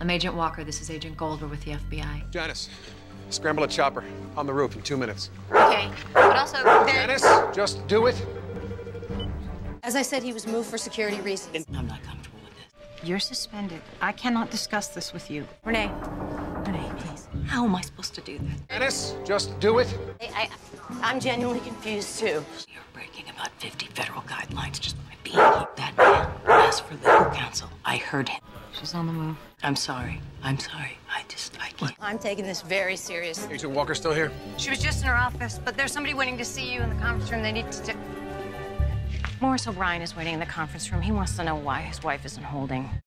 I'm Agent Walker. This is Agent Golder with the FBI. Janis, scramble a chopper on the roof in 2 minutes. Okay, but also Janis, just do it. As I said, he was moved for security reasons. I'm not comfortable with this. You're suspended. I cannot discuss this with you. Renee, Please. How am I supposed to do this? Janis, just do it. I'm genuinely confused too. You're breaking about 50 federal guidelines just by being here. That man asked for legal counsel. I heard him. She's on the move. I'm sorry. I can't. I'm taking this very seriously. Agent Walker still here? She was just in her office, but there's somebody waiting to see you in the conference room. They need to... Morris O'Brien is waiting in the conference room. He wants to know why his wife isn't holding.